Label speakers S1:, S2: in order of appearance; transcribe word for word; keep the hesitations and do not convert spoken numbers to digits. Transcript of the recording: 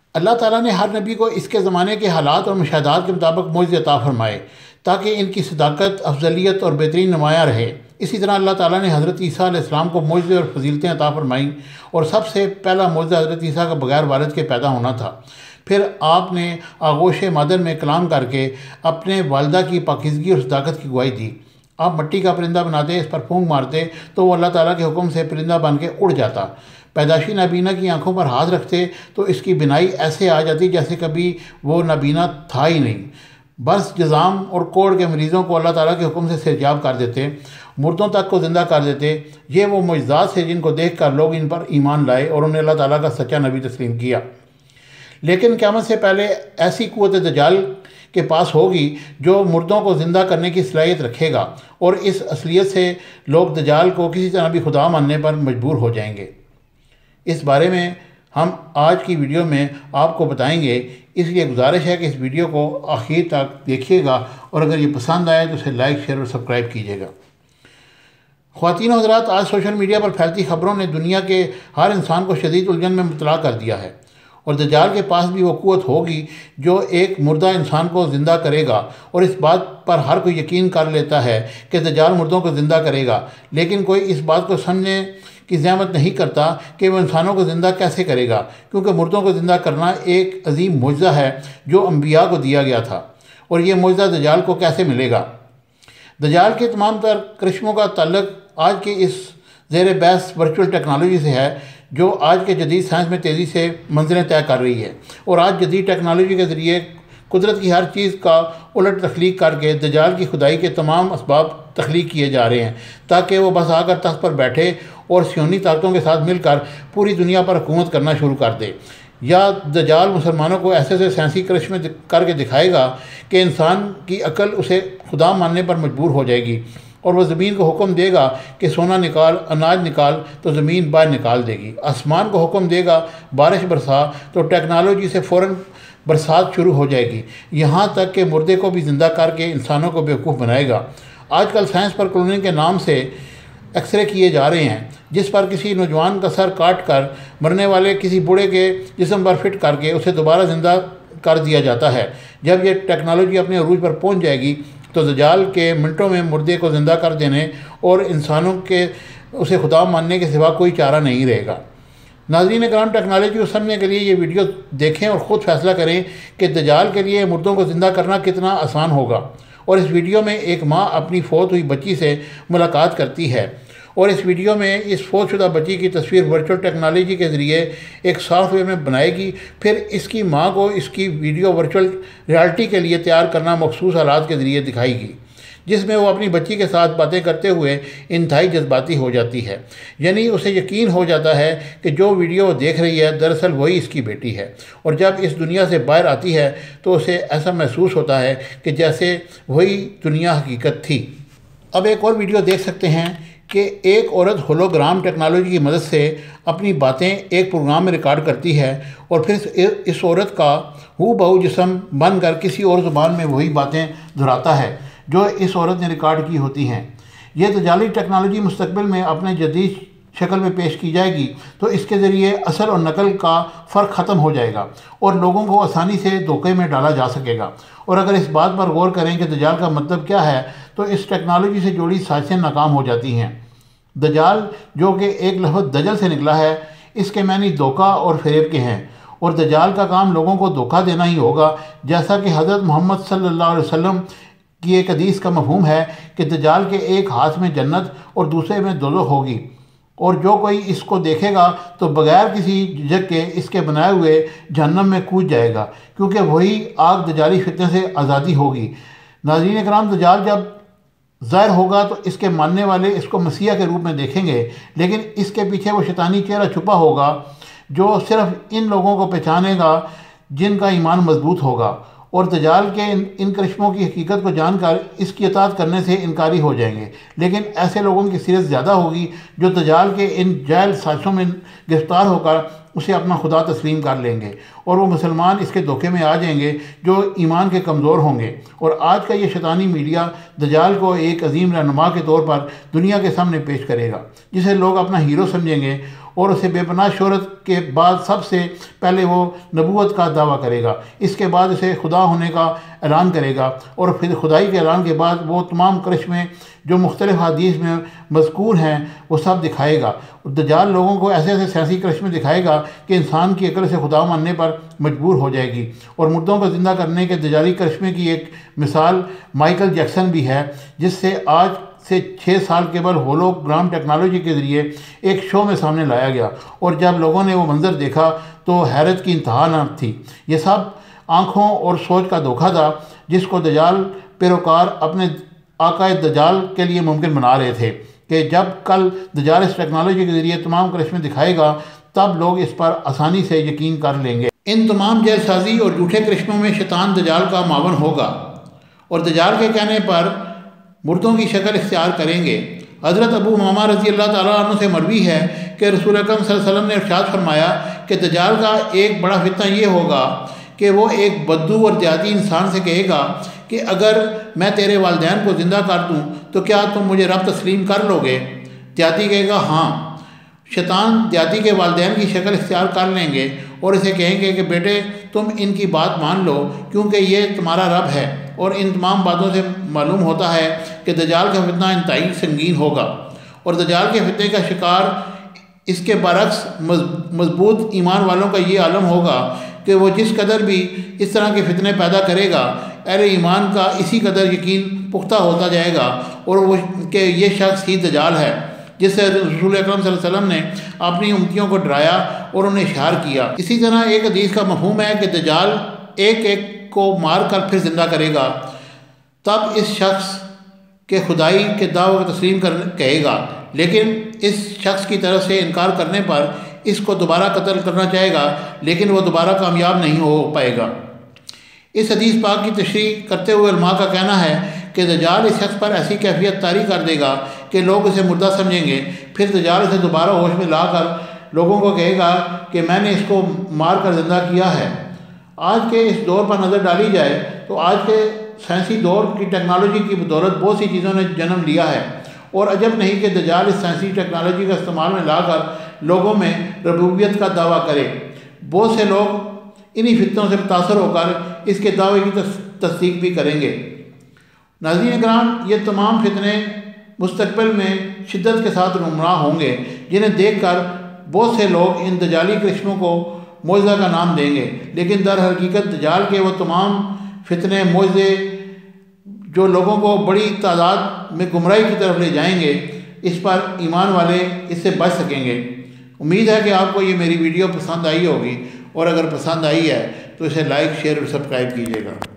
S1: अल्लाह ताला ने हर नबी को इसके ज़माने के हालात और मुशाहदात के मुताबिक मोज़े अता फरमाए ताकि इनकी सदाकत, अफजलियत और बेहतरीन नुमायाँ रहे। इसी तरह अल्लाह ताला ने हज़रत ईसा अलैहिस्सलाम को मोज़े और फजीलतें अता फरमाईं और सबसे पहला मोज़ा हज़रत ईसा का बगैर वालिद के पैदा होना था। फिर आपने आगोश मादर में कलाम करके अपने वालदा की पाकीज़गी और सदाकत की गवाही दी। आप मिट्टी का परिंदा बनाते, इस पर फूंक मारते तो वो अल्लाह ताला के हुक्म से परिंदा बन के उड़ जाता। पैदाशी नाबीना की आंखों पर हाथ रखते तो इसकी बिनाई ऐसे आ जाती जैसे कभी वो नाबीना था ही नहीं। बस जज़ाम और कोढ़ के मरीज़ों को अल्लाह ताला के हुक्म से सेहतयाब कर देते, मुर्दों तक को ज़िंदा कर देते। ये वो मुअज़्ज़ात से जिनको देख कर लोग इन पर ईमान लाए और उन्हें अल्लाह ताला का सच्चा नबी तस्लीम किया। लेकिन क़यामत से पहले ऐसी कुव्वत दज्जाल के पास होगी जो मुर्दों को ज़िंदा करने की सलाहियत रखेगा और इस असलियत से लोग दज्जाल को किसी तरह भी खुदा मानने पर मजबूर हो जाएंगे। इस बारे में हम आज की वीडियो में आपको बताएंगे, इसलिए गुजारिश है कि इस वीडियो को आखिर तक देखिएगा और अगर ये पसंद आए तो इसे लाइक, शेयर और सब्सक्राइब कीजिएगा। ख़वातीन और हज़रात, आज सोशल मीडिया पर फैलती खबरों ने दुनिया के हर इंसान को शदीद उलझन में मुब्तला कर दिया है और दज्जाल के पास भी वो कुव्वत होगी जो एक मुर्दा इंसान को ज़िंदा करेगा। और इस बात पर हर कोई यकीन कर लेता है कि दज्जाल मुर्दों को ज़िंदा करेगा, लेकिन कोई इस बात को समझने की ज़हमत नहीं करता कि वह इंसानों को ज़िंदा कैसे करेगा, क्योंकि मुर्दों को ज़िंदा करना एक अजीम मुअज़्ज़ा है जो अम्बिया को दिया गया था। और ये मुअज़्ज़ा दज्जाल को कैसे मिलेगा? दज्जाल के तमाम तर करिश्मों का ताल्लुक़ आज के इस ज़ेर बहस वर्चुअल टेक्नोलॉजी से है जो आज के जदीद साइंस में तेज़ी से मंजिलें तय कर रही है। और आज जदीद टेक्नोलॉजी के ज़रिए कुदरत की हर चीज़ का उलट तख्लीक करके दज्जाल की खुदाई के तमाम असबाब तख्लीक किए जा रहे हैं ताकि वो बस आकर तख्त पर बैठे और सियोनी ताकतों के साथ मिलकर पूरी दुनिया पर हुकूमत करना शुरू कर दे। या दज्जाल मुसलमानों को ऐसे ऐसे साइंसी करिश्मे करके दिखाएगा कि इंसान की अकल उसे खुदा मानने पर मजबूर हो जाएगी और वह ज़मीन को हुक्म देगा कि सोना निकाल, अनाज निकाल, तो ज़मीन बाहर निकाल देगी। आसमान को हुक्म देगा बारिश बरसा, तो टेक्नोलॉजी से फ़ौरन बरसात शुरू हो जाएगी। यहाँ तक कि मुर्दे को भी ज़िंदा करके इंसानों को बेवकूफ़ बनाएगा। आजकल साइंस पर क्लोनिंग के नाम से एक्सरे किए जा रहे हैं जिस पर किसी नौजवान का सर काट कर मरने वाले किसी बूढ़े के जिस्म पर फिट करके उसे दोबारा ज़िंदा कर दिया जाता है। जब यह टेक्नोलॉजी अपने अरूज पर पहुँच जाएगी तो दज्जाल के मिनटों में मुर्दे को ज़िंदा कर देने और इंसानों के उसे खुदा मानने के सिवा कोई चारा नहीं रहेगा। नाज़रीन कराम, टेक्नोलॉजी को समझने के लिए ये वीडियो देखें और ख़ुद फैसला करें कि दज्जाल के लिए मुर्दों को ज़िंदा करना कितना आसान होगा। और इस वीडियो में एक माँ अपनी फ़ौत हुई बच्ची से मुलाकात करती है और इस वीडियो में इस फौतशुदा बच्ची की तस्वीर वर्चुअल टेक्नोलॉजी के ज़रिए एक सॉफ्टवेयर में बनाएगी। फिर इसकी माँ को इसकी वीडियो वर्चुअल रियलिटी के लिए तैयार करना मखसूस हालात के ज़रिए दिखाएगी जिसमें वो अपनी बच्ची के साथ बातें करते हुए इंतहाई जज्बाती हो जाती है। यानी उसे यकीन हो जाता है कि जो वीडियो वो देख रही है दरअसल वही इसकी बेटी है। और जब इस दुनिया से बाहर आती है तो उसे ऐसा महसूस होता है कि जैसे वही दुनिया हकीकत थी। अब एक और वीडियो देख सकते हैं कि एक औरत होलोग्राम टेक्नोलॉजी की मदद से अपनी बातें एक प्रोग्राम में रिकॉर्ड करती है और फिर इस औरत का हू बहू जिस्म बनकर किसी और ज़ुबान में वही बातें दोहराता है जो इस औरत ने रिकॉर्ड की होती हैं। यह दज्जाली टेक्नोलॉजी मुस्तकबिल में अपने जदीद शक्ल में पेश की जाएगी तो इसके ज़रिए असल और नकल का फ़र्क ख़त्म हो जाएगा और लोगों को आसानी से धोखे में डाला जा सकेगा। और अगर इस बात पर गौर करें कि दज्जाल का मतलब क्या है तो इस टेक्नोलॉजी से जुड़ी साजिशें नाकाम हो जाती हैं। दज्जाल जो कि एक लफ्ज़ दजल से निकला है, इसके मानी धोखा और फ़रेब के हैं और दज्जाल का काम लोगों को धोखा देना ही होगा। जैसा कि हज़रत मोहम्मद सल्लल्लाहु अलैहि वसल्लम की एक हदीस का मफ़हूम है कि दज्जाल के एक हाथ में जन्नत और दूसरे में दोज़ख होगी और जो कोई इसको देखेगा तो बग़ैर किसी झिझक के इसके बनाए हुए जहन्नम में कूद जाएगा, क्योंकि वही आग दज्जाली फितने से आज़ादी होगी। नाज़रीन कराम, दज्जाल जब ज़ाहिर होगा तो इसके मानने वाले इसको मसीहा के रूप में देखेंगे, लेकिन इसके पीछे वो शैतानी चेहरा छुपा होगा जो सिर्फ इन लोगों को पहचानेगा जिनका ईमान मजबूत होगा और दज्जाल के इन इन करिश्मों की हकीकत को जानकर इसकी इताअत करने से इनकारी हो जाएंगे। लेकिन ऐसे लोगों की सीरत ज़्यादा होगी जो दज्जाल के इन जायल साजिशों में गिरफ्तार होकर उसे अपना खुदा तस्लीम कर लेंगे और वो मुसलमान इसके धोखे में आ जाएंगे जो ईमान के कमज़ोर होंगे। और आज का ये शैतानी मीडिया दज्जाल को एक अजीम रहनुमा के तौर पर दुनिया के सामने पेश करेगा जिसे लोग अपना हीरो समझेंगे और उसे बेपनाह शोहरत के बाद सबसे पहले वो नबूवत का दावा करेगा। इसके बाद उसे खुदा होने का ऐलान करेगा और फिर खुदाई के ऐलान के बाद वो तमाम करिश्मे जो मुख्तलिफ हदीस में मज़कूर हैं वो सब दिखाएगा। दज्जाल लोगों को ऐसे ऐसे सियासी करिश्मे दिखाएगा कि इंसान की अकल से खुदा मानने पर मजबूर हो जाएगी। और मुर्दों को ज़िंदा करने के दज्जाली करिश्मे की एक मिसाल माइकल जैक्सन भी है, जिससे आज से छः साल केवल होलोग्राम टेक्नोलॉजी के ज़रिए एक शो में सामने लाया गया और जब लोगों ने वो मंज़र देखा तो हैरत की इंतहा न थी। ये सब आँखों और सोच का धोखा था जिसको दज्जाल पैरोकार अपने आकाए दज्जाल के लिए मुमकिन बना रहे थे कि जब कल दज्जाल इस टेक्नोलॉजी के ज़रिए तमाम करिश्मे दिखाएगा तब लोग इस पर आसानी से यकीन कर लेंगे। इन तमाम जेलसाजी और झूठे करिश्मों में शैतान दज्जाल का मावन होगा और दज्जाल के कहने पर मुर्दों की शक्ल इख्तियार करेंगे। हज़रत अबू उमामा रज़ी अल्लाह ताला अन्हु से मरवी है कि रसूल अकरम सल्लल्लाहु अलैहि वसल्लम ने इरशाद फरमाया कि दज्जाल का एक बड़ा फितना ये होगा कि वो एक बद्दू और देहाती इंसान से कहेगा कि अगर मैं तेरे वालिदैन को ज़िंदा कर दूँ तो क्या तुम मुझे रब तस्लीम कर लोगे? देहाती कहेगा हाँ। शैतान देहाती के वालिदैन की शक्ल इख्तियार कर लेंगे और इसे कहेंगे कि बेटे तुम इनकी बात मान लो क्योंकि ये तुम्हारा रब है। और इन तमाम बातों से मालूम होता है कि दज्जाल का फितना इंतहाई संगीन होगा और दज्जाल के फितने का शिकार इसके बरक्स मजबूत ईमान वालों का ये आलम होगा कि वो जिस कदर भी इस तरह के फितने पैदा करेगा अहले ईमान का इसी कदर यकीन पुख्ता होता जाएगा और वो कि ये शख्स ही दज्जाल है जिससे रसूल अकरम सल्लल्लाहु अलैहि वसल्लम ने अपनी उम्मतियों को डराया और उन्हें इशार किया। इसी तरह एक हदीस का मफहूम है कि दज्जाल एक एक को मार कर फिर ज़िंदा करेगा, तब इस शख्स के खुदाई के दावे को तस्लीम कर कहेगा, लेकिन इस शख्स की तरफ से इनकार करने पर इसको दोबारा कत्ल करना चाहेगा लेकिन वो दोबारा कामयाब नहीं हो पाएगा। इस हदीस पाक की तशरीह करते हुए उलमा का कहना है कि दज्जाल इस शख्स पर ऐसी कैफियत तारी कर देगा कि लोग उसे मुर्दा समझेंगे। फिर दज्जाल इसे दोबारा होश में लाकर लोगों को कहेगा कि मैंने इसको मार कर ज़िंदा किया है। आज के इस दौर पर नज़र डाली जाए तो आज के साइंसी दौर की टेक्नोलॉजी की बदौलत बहुत सी चीज़ों ने जन्म लिया है और अजब नहीं कि दज्जाल इस साइंसी टेक्नोलॉजी का इस्तेमाल में लाकर लोगों में रबूबियत का दावा करे। बहुत से लोग इन्हीं फितनों से मुतासर होकर इसके दावे की तस्दीक भी करेंगे। नाज़रीन इकराम, ये तमाम फितने मुस्तक़बिल में शिद्दत के साथ नुमायाँ होंगे जिन्हें देखकर बहुत से लोग इन दज्जाली करिश्मों को मौज़ा का नाम देंगे, लेकिन दर हकीकत दज्जाल के वो तमाम फितने मौज़े जो लोगों को बड़ी तादाद में गुमराही की तरफ ले जाएंगे, इस पर ईमान वाले इससे बच सकेंगे। उम्मीद है कि आपको ये मेरी वीडियो पसंद आई होगी और अगर पसंद आई है तो इसे लाइक शेयर और सब्सक्राइब कीजिएगा।